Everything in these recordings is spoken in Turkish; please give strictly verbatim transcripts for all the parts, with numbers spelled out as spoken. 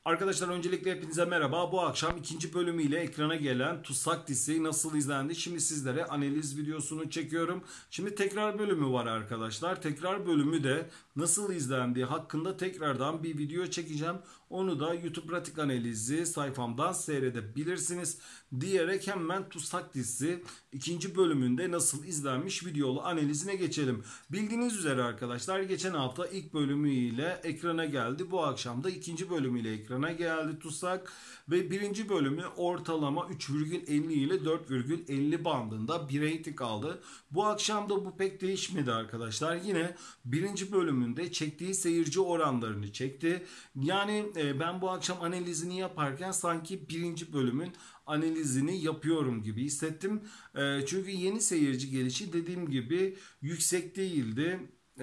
Arkadaşlar öncelikle hepinize merhaba. Bu akşam ikinci bölümüyle ekrana gelen Tutsak dizisi nasıl izlendi? Şimdi sizlere analiz videosunu çekiyorum. Şimdi tekrar bölümü var arkadaşlar. Tekrar bölümü de nasıl izlendiği hakkında tekrardan bir video çekeceğim. Onu da YouTube Pratik Analizi sayfamdan seyredebilirsiniz. Diyerek hemen Tutsak dizisi ikinci bölümünde nasıl izlenmiş videolu analizine geçelim. Bildiğiniz üzere arkadaşlar geçen hafta ilk bölümüyle ekrana geldi. Bu akşam da ikinci bölümüyle ekrana geldi Tutsak ve birinci bölümü ortalama üç virgül elli ile dört virgül elli bandında bir reyting aldı. Bu akşam da bu pek değişmedi arkadaşlar. Yine birinci bölümünde çektiği seyirci oranlarını çekti. Yani e, ben bu akşam analizini yaparken sanki birinci bölümün analizini yapıyorum gibi hissettim. E, çünkü yeni seyirci gelişi dediğim gibi yüksek değildi.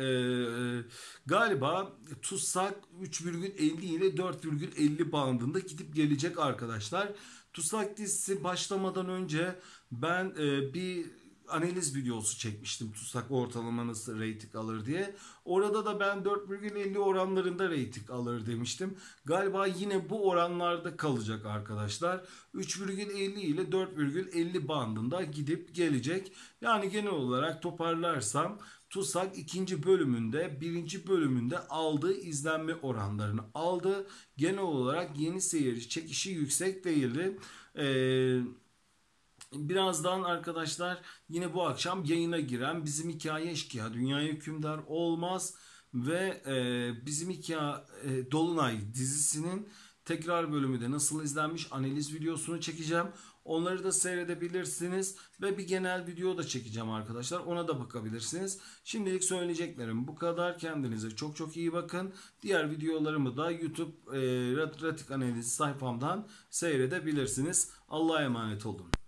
Ee, galiba Tutsak üç virgül elli ile dört virgül elli bandında gidip gelecek arkadaşlar. Tutsak dizisi başlamadan önce ben e, bir analiz videosu çekmiştim. Tutsak ortalama nasıl reyting alır diye. Orada da ben dört virgül elli oranlarında reyting alır demiştim. Galiba yine bu oranlarda kalacak arkadaşlar. üç virgül elli ile dört virgül elli bandında gidip gelecek. Yani genel olarak toparlarsam Tutsak ikinci bölümünde birinci bölümünde aldığı izlenme oranlarını aldı. Genel olarak yeni seyirci çekişi yüksek değildi. Eee Birazdan arkadaşlar yine bu akşam yayına giren Bizim Hikaye Eşkıya Dünyaya Hükümdar Olmaz ve e, Bizim Hikaye e, Dolunay dizisinin tekrar bölümü de nasıl izlenmiş analiz videosunu çekeceğim. Onları da seyredebilirsiniz ve bir genel video da çekeceğim arkadaşlar. Ona da bakabilirsiniz. Şimdilik söyleyeceklerim bu kadar. Kendinize çok çok iyi bakın. Diğer videolarımı da YouTube e, Pratik Analiz sayfamdan seyredebilirsiniz. Allah'a emanet olun.